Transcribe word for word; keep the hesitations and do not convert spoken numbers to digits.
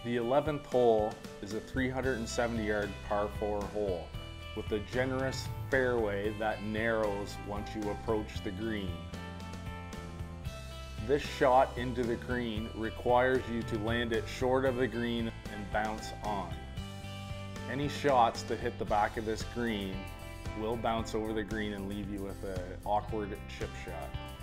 The eleventh hole is a three hundred seventy yard par four hole with a generous fairway that narrows once you approach the green. This shot into the green requires you to land it short of the green and bounce on. Any shots that hit the back of this green will bounce over the green and leave you with an awkward chip shot.